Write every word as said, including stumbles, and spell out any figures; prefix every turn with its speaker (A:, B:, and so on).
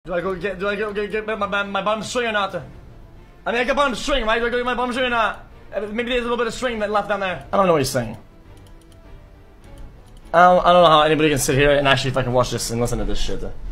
A: Do I go get? Do I go get, get my, my my bottom string or not? I mean, I got bottom string, right? Do I go get my bottom string or not? Maybe there's a little bit of string that left down there. I don't know what he's saying. I don't, I don't know how anybody can sit here and actually fucking watch this and listen to this shit.